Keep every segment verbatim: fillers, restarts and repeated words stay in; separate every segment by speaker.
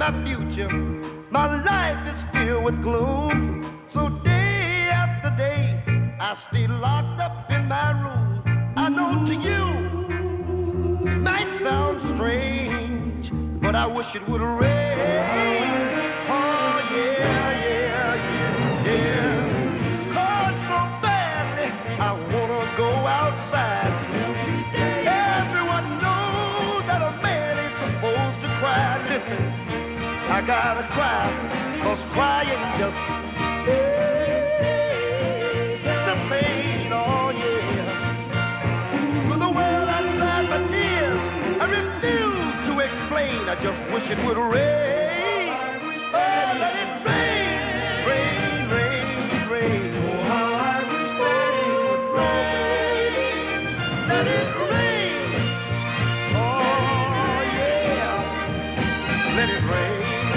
Speaker 1: my future. My life is filled with gloom. So day after day, I stay locked up in my room. I know to you it might sound strange, but I wish it would rain. Oh yeah, yeah, yeah, yeah. Hurt so badly, I wanna go outside. Everyone knows that a man ain't supposed to cry. Listen, I gotta cry, 'cause crying just is the pain, oh yeah. To the world outside my tears, I refuse to explain. I just wish it would rain. Oh, let it rain, rain, rain, rain. Oh, how I wish that it would rain. Let it rain. Oh, yeah. Let it rain.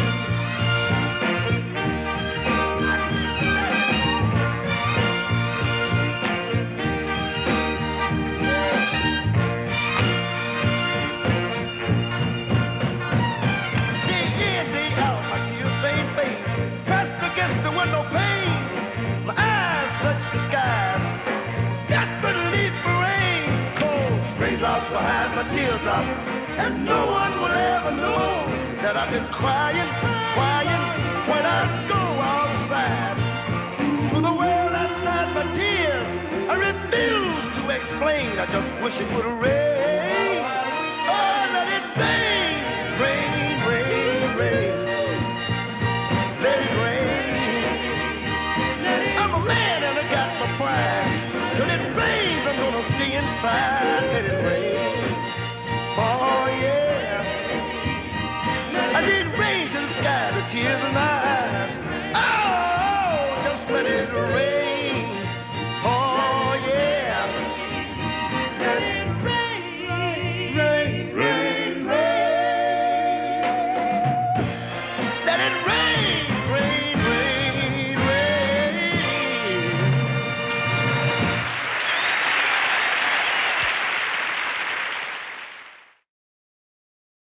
Speaker 1: The window pane, my eyes search the skies, desperately for rain. Cold raindrops will hide my teardrops, and no one will ever know that I've been crying, crying when I go outside. To the world outside my tears, I refuse to explain. I just wish it would rain. Oh, let it rain, rain, rain, rain. Let it rain. Man, and I got my pride. Till it rains, I'm gonna stay inside. Let it rain. Oh, yeah. I need rain to the sky, the tears in my eyes.